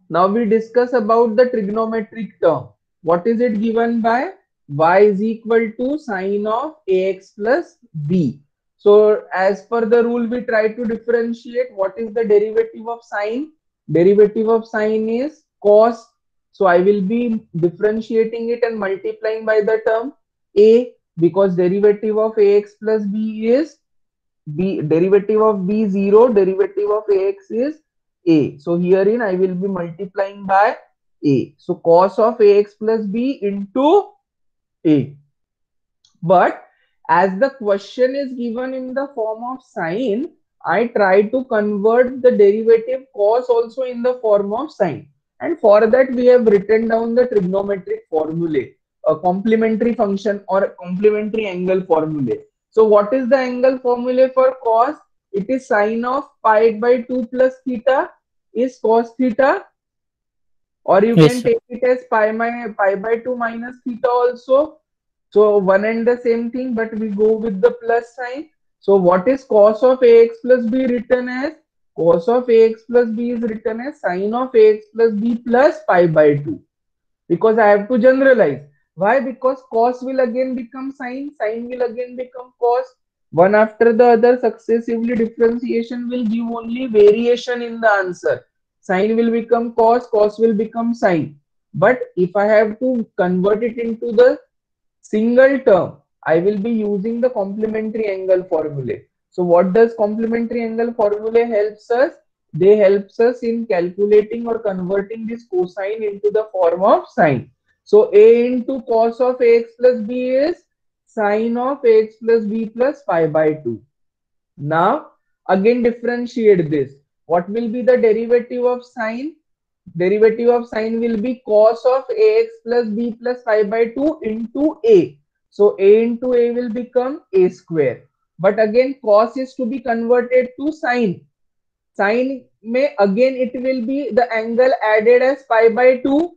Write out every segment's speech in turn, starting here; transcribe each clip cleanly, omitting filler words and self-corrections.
Now we discuss about the trigonometric term. What is it given by? Y is equal to sine of ax plus b. So as per the rule, we try to differentiate what is the derivative of sine. Derivative of sine is cos. So I will be differentiating it and multiplying by the term a, because derivative of ax plus b is b, derivative of b 0, derivative of ax is a. So herein I will be multiplying by a. So cos of ax plus b into a. But as the question is given in the form of sine, I try to convert the derivative cos also in the form of sine. And for that we have written down the trigonometric formulae, a complementary function or complementary angle formulae. So what is the angle formula for cos? It is sine of pi by 2 plus theta is cos theta, or you Yes, can sir. take it as pi by 2 minus theta also. So one and the same thing, but we go with the plus sign. So what is cos of ax plus b written as? Cos of ax plus b is written as sine of ax plus b plus pi by 2. Because I have to generalize. Why? Because cos will again become sine, sine will again become cos. One after the other successively differentiation will give only variation in the answer. Sine will become cos, cos will become sine. But if I have to convert it into the single term, I will be using the complementary angle formula. So what does complementary angle formula helps us? They helps us in calculating or converting this cosine into the form of sine. So a into cos of ax plus b is sine of ax plus b plus pi by 2. Now again differentiate this. What will be the derivative of sine? Derivative of sine will be cos of ax plus b plus pi by 2 into a. So a into a will become a square. But again cos is to be converted to sine. Sine may again it will be the angle added as pi by 2.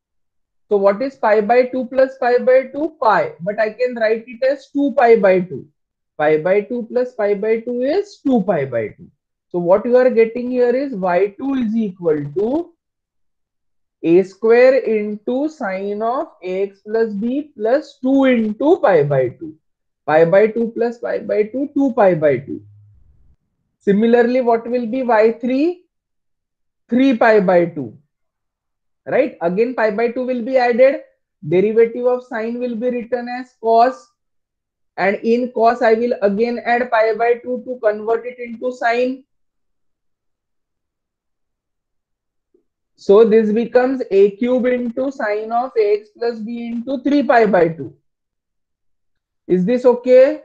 So what is pi by 2 plus pi by 2? Pi. But I can write it as 2 pi by 2. Pi by 2 plus pi by 2 is 2 pi by 2. So what you are getting here is y2 is equal to a square into sine of ax plus b plus 2 into pi by 2. Pi by 2 plus pi by 2, 2 pi by 2. Similarly, what will be y3? 3 pi by 2. Right? Again, pi by 2 will be added. Derivative of sine will be written as cos. And in cos, I will again add pi by 2 to convert it into sine. So this becomes a cube into sine of ax plus b into 3 pi by 2. Is this okay?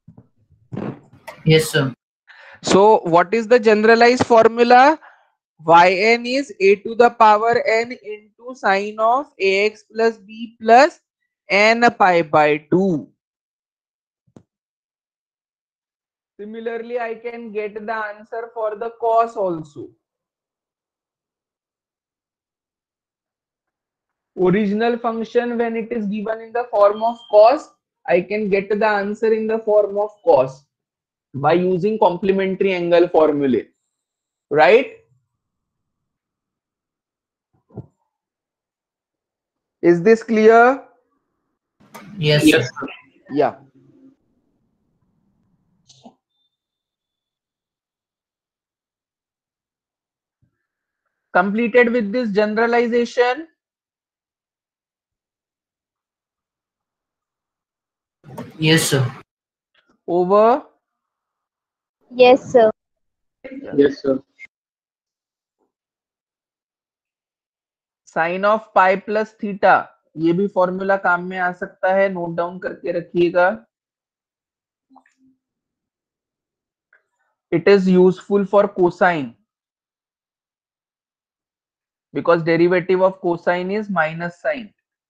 Yes, sir. So what is the generalized formula? Yn is a to the power n into sine of ax plus b plus n pi by 2. Similarly, I can get the answer for the cos also. Original function, when it is given in the form of cos, I can get the answer in the form of cos by using complementary angle formula, right? Is this clear? Yes, Yes, sir. sir. Yeah. Completed with this generalization. Yes, sir. Over. Yes, sir. Yeah. Yes, sir. Sine of pi plus theta, ये भी formula काम में आ सकता है, note down करके रखिएगा. It is useful for cosine because derivative of cosine is minus sine,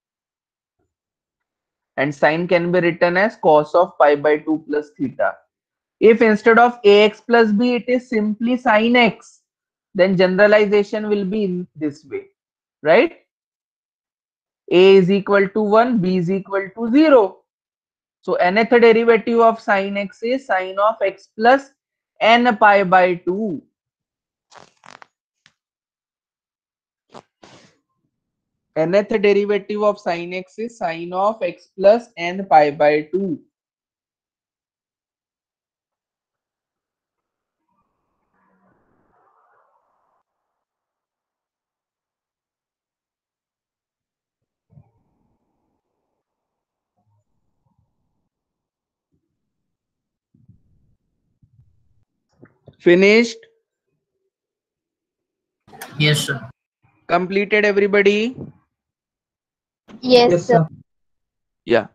and sine can be written as cos of pi by 2 plus theta. If instead of ax plus b it is simply sin x, then generalization will be in this way, right? A is equal to 1, b is equal to 0. So nth derivative of sin x is sin of x plus n pi by 2. nth derivative of sin x is sin of x plus n pi by 2. Finished? Yes, sir. Completed, everybody? Yes, sir. Yeah.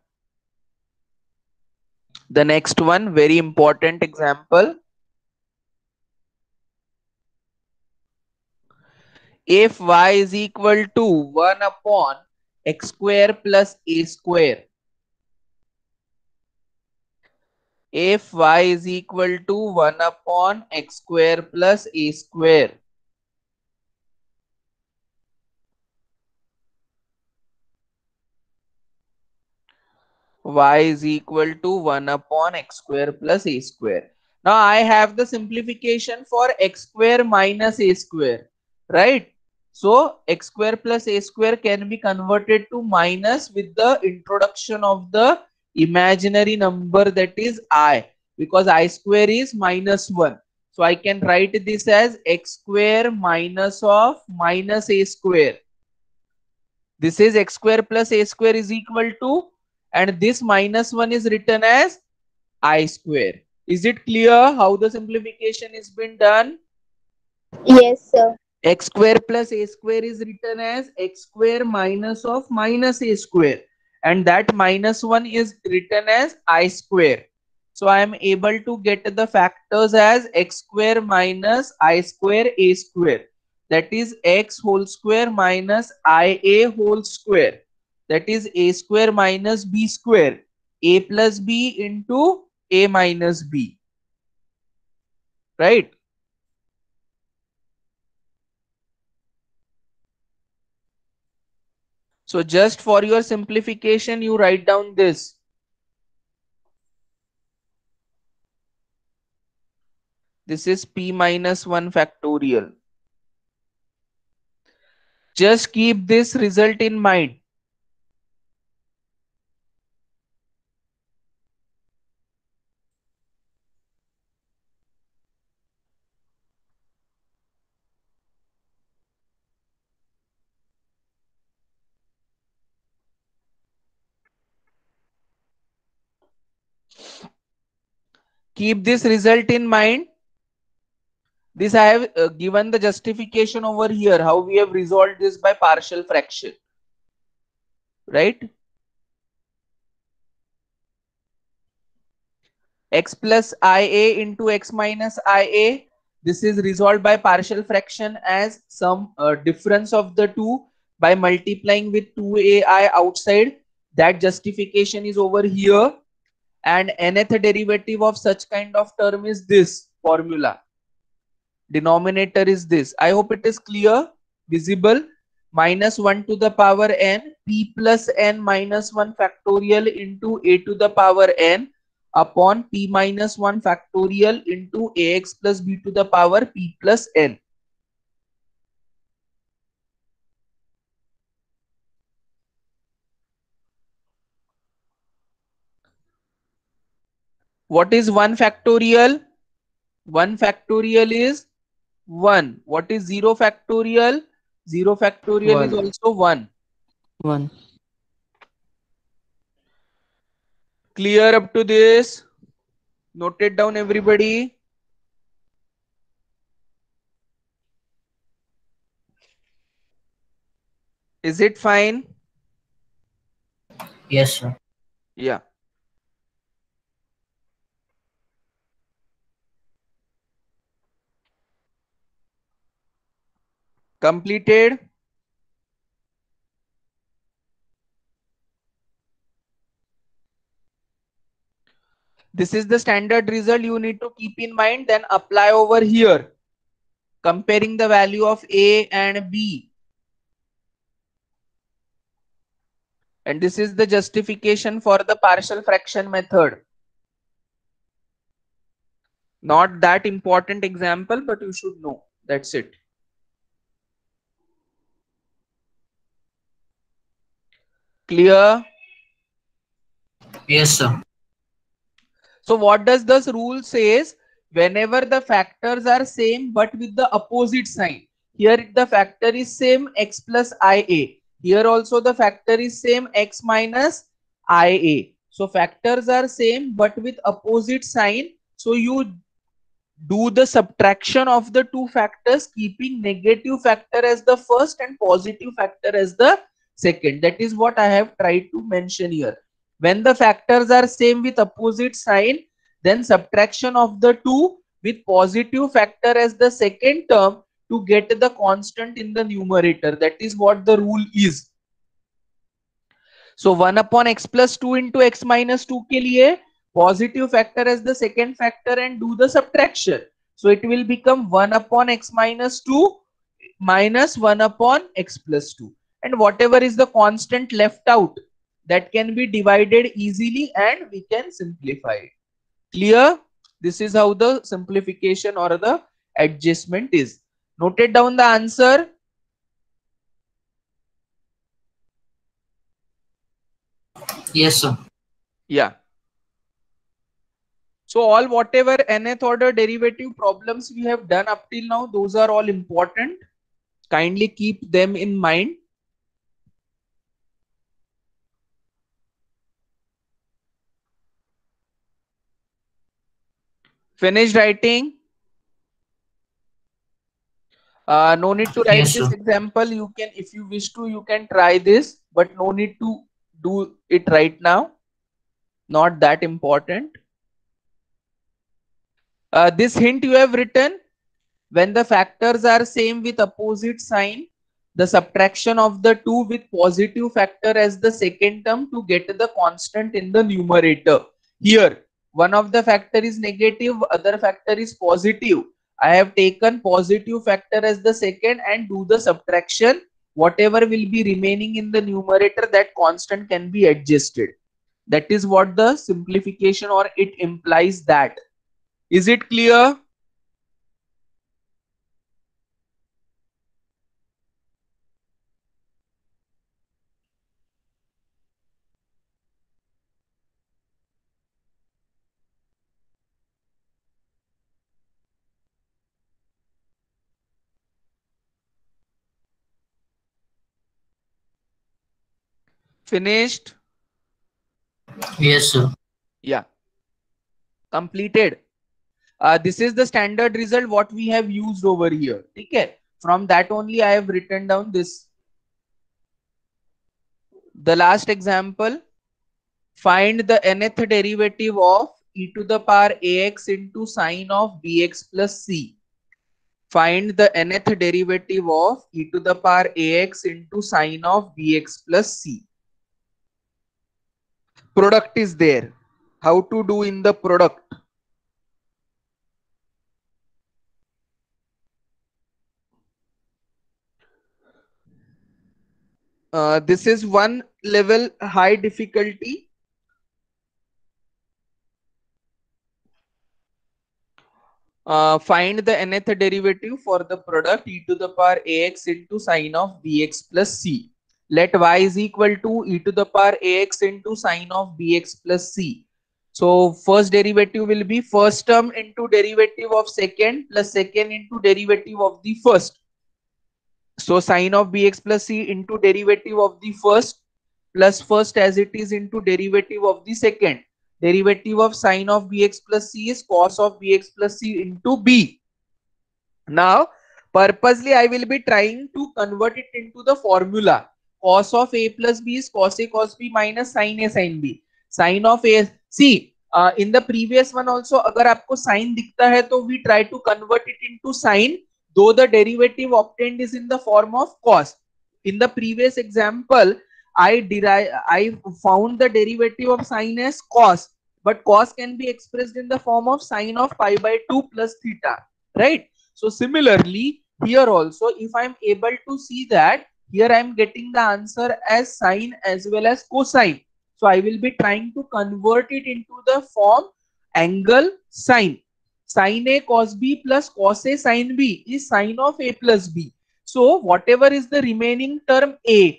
The next one, very important example. If y is equal to 1 upon x square plus a square. If y is equal to 1 upon x square plus a square. Y is equal to 1 upon x square plus a square. Now I have the simplification for x square minus a square, right? So x square plus a square can be converted to minus with the introduction of the imaginary number, that is I, because I square is minus 1. So I can write this as x square minus of minus a square. This is x square plus a square is equal to, and this minus 1 is written as I square. Is it clear how the simplification is been done? Yes, sir. X square plus a square is written as x square minus of minus a square, and that minus 1 is written as I square. So I am able to get the factors as x square minus I square a square, that is x whole square minus ia whole square, that is a square minus b square, a plus b into a minus b, right? So just for your simplification, you write down this. This is p minus 1 factorial. Just keep this result in mind. Keep this result in mind. This I have given the justification over here, how we have resolved this by partial fraction, right? X plus ia into x minus ia. This is resolved by partial fraction as some difference of the two by multiplying with 2ai outside. That justification is over here. And nth derivative of such kind of term is this formula. Denominator is this. I hope it is clear, visible. Minus 1 to the power n, p plus n minus 1 factorial into a to the power n upon p minus 1 factorial into ax plus b to the power p plus n. What is 1 factorial? 1 factorial is 1. What is 0 factorial? 0 factorial is 1. also 1. 1. Clear up to this? Note it down, everybody. Is it fine? Yes, sir. Yeah. Completed? This is the standard result you need to keep in mind, then apply over here. Comparing the value of A and B. And this is the justification for the partial fraction method. Not that important example, but you should know. That's it. Clear? Yes, sir. So what does this rule says? Whenever the factors are same but with the opposite sign. Here the factor is same x plus ia. Here also the factor is same x minus ia. So factors are same but with opposite sign. So you do the subtraction of the two factors, keeping negative factor as the first and positive factor as the second. That is what I have tried to mention here. When the factors are same with opposite sign, then subtraction of the two with positive factor as the second term to get the constant in the numerator. That is what the rule is. So 1 upon x plus 2 into x minus 2 के लिए positive factor as the second factor and do the subtraction. So it will become 1 upon x minus 2 minus 1 upon x plus 2. And whatever is the constant left out, that can be divided easily and we can simplify it. Clear? This is how the simplification or the adjustment is. Noted down the answer. Yes, sir. Yeah. So all whatever nth order derivative problems we have done up till now, those are all important. Kindly keep them in mind. Finished writing? No need to write Yes, this sir. example. You can, if you wish to, you can try this, but no need to do it right now. Not that important. This hint you have written. When the factors are same with opposite sign, the subtraction of the two with positive factor as the second term to get the constant in the numerator. Here, one of the factor is negative, other factor is positive. I have taken positive factor as the second and do the subtraction. Whatever will be remaining in the numerator, that constant can be adjusted. That is what the simplification or it implies that. Is it clear? Finished? Yes, sir. Yeah. Completed. This is the standard result what we have used over here. Okay. From that only I have written down this. The last example. Find the nth derivative of e to the power ax into sine of bx plus c. Find the nth derivative of e to the power ax into sine of bx plus c. Product is there. How to do in the product? This is one level high difficulty. Find the nth derivative for the product e to the power ax into sine of bx plus c. Let y is equal to e to the power ax into sine of bx plus c. So first derivative will be first term into derivative of second plus second into derivative of the first. So sine of bx plus c into derivative of the first plus first as it is into derivative of the second. Derivative of sine of bx plus c is cos of bx plus c into b. Now, purposely I will be trying to convert it into the formula. Cos of a plus b is cos a cos b minus sin a sin b. Sin of a, see, in the previous one also, अगर आपको sin दिखता है तो we try to convert it into sin, though the derivative obtained is in the form of cos. In the previous example, I found the derivative of sin as cos, but cos can be expressed in the form of sin of pi by 2 plus theta, right? So similarly, here also, if I'm able to see that here I'm getting the answer as sine as well as cosine. So I will be trying to convert it into the form angle sine. Sine A cos B plus cos A sine B is sine of A plus B. So whatever is the remaining term A,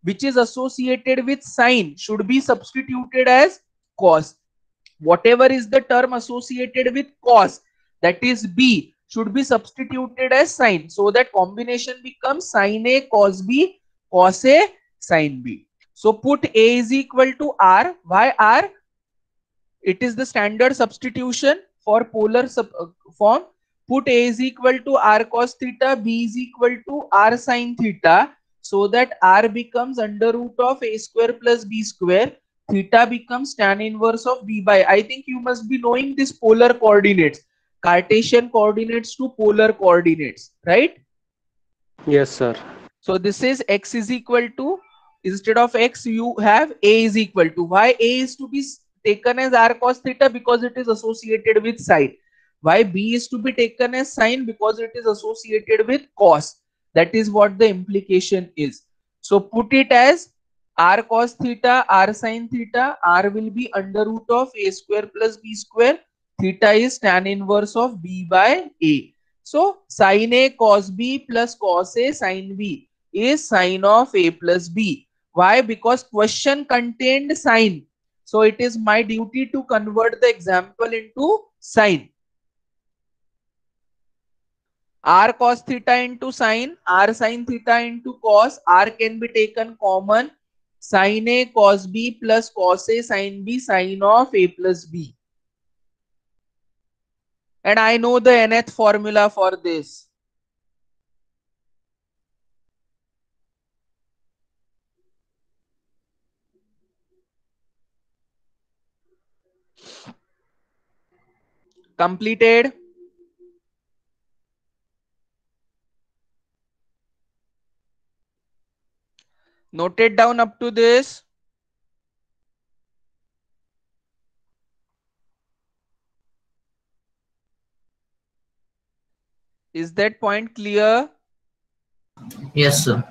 which is associated with sine should be substituted as cos. Whatever is the term associated with cos, that is b, should be substituted as sine, so that combination becomes sin a cos b cos a sin b. So put a is equal to r. Why r? It is the standard substitution for polar form. Put a is equal to r cos theta, b is equal to r sin theta, so that r becomes under root of a square plus b square. Theta becomes tan inverse of b by. I think you must be knowing this polar coordinates, Cartesian coordinates to polar coordinates, right? Yes, sir. So this is x is equal to, instead of x you have a is equal to. Why a is to be taken as r cos theta? Because it is associated with sine. Why b is to be taken as sine? Because it is associated with cos. That is what the implication is. So put it as r cos theta, r sin theta. R will be under root of a square plus b square. Theta is tan inverse of b by a. So sin a cos b plus cos a sin b is sine of a plus b. Why? Because question contained sine. So it is my duty to convert the example into sine. R cos theta into sine, r sin theta into cos, r can be taken common. Sin a cos b plus cos a sin b, sine of a plus b. And I know the nth formula for this. Completed? Noted down up to this? Is that point clear? Yes, sir.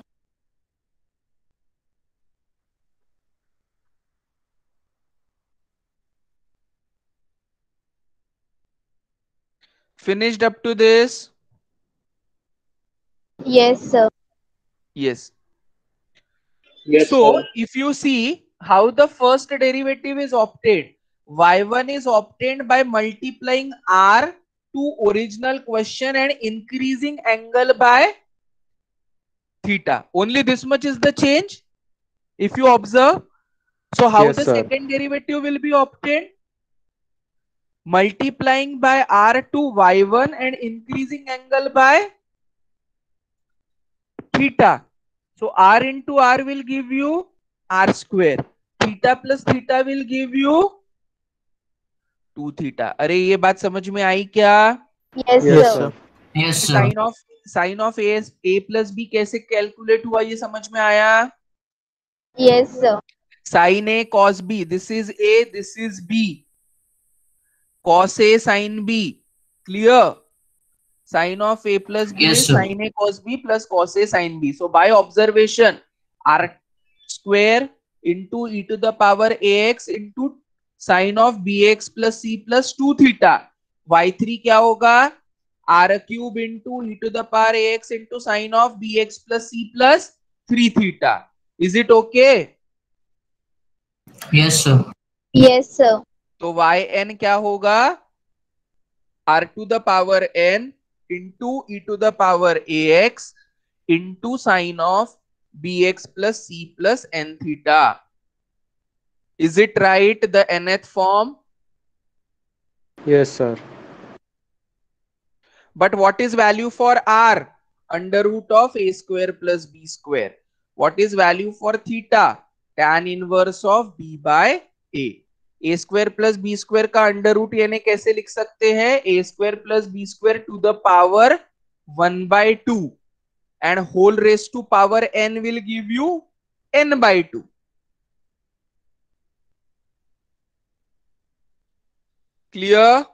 Finished up to this? Yes, sir. Yes. Yes, So sir. if you see how the first derivative is obtained, y1 is obtained by multiplying r to original question and increasing angle by theta. Only this much is the change, if you observe. So how Yes, the sir. second derivative will be obtained? Multiplying by r to y1 and increasing angle by theta. So r into r will give you r square. Theta plus theta will give you 2 theta. अरे ये बात समझ में आई क्या? Yes, Yes, sir. sir. Yes, sir. Sine of A plus B कैसे calculate हुआ, ये समझ में आया? Yes, sir. Sine A cos B, this is A, this is B. Cos A sine B, clear? Sin of a plus b Yes, is sir. sin a cos b plus cos a sin b. So by observation, r square into e to the power ax into sin of bx plus c plus 2 theta. y3 क्या होगा? r cube into e to the power ax into sin of bx plus c plus 3 theta. Is it okay? Yes, sir. Yes, sir. तो yn क्या होगा? r to the power n into e to the power ax into sine of bx plus c plus n theta. Is it right, the nth form? Yes, sir. But what is value for r? Under root of a square plus b square. What is value for theta? Tan inverse of b by a. A square plus B square का under root यानी कैसे लिख सकते हैं? A square plus B square to the power 1/2 and whole raised to power n will give you n/2. Clear?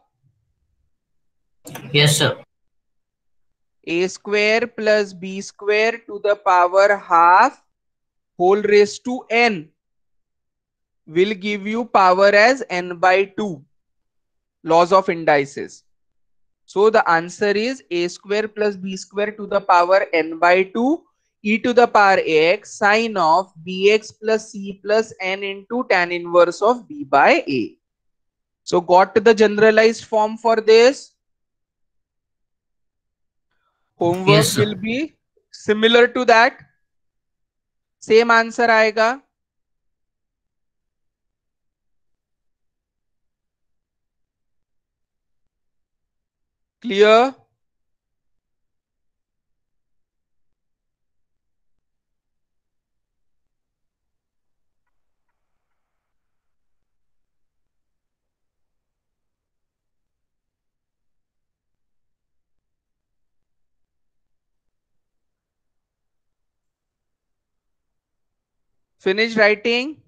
Yes, sir. A square plus b square to the power half whole raised to n will give you power as n/2. Laws of indices. So the answer is a square plus b square to the power n/2 e to the power x sine of bx plus c plus n into tan inverse of b by a. So got the generalized form for this. Homework Yes, will sir. be similar to that. Same answer आएगा. Clear? Finish writing.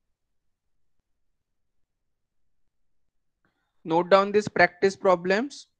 Note down these practice problems.